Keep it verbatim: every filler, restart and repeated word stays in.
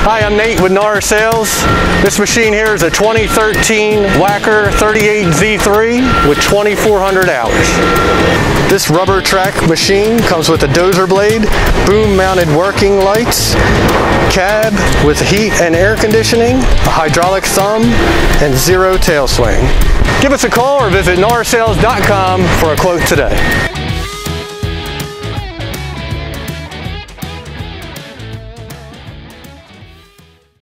Hi, I'm Nate with Norris Sales. This machine here is a twenty thirteen Wacker thirty-eight Z three with twenty-four hundred hours. This rubber track machine comes with a dozer blade, boom mounted working lights, cab with heat and air conditioning, a hydraulic thumb, and zero tail swing. Give us a call or visit norris sales dot com for a quote today.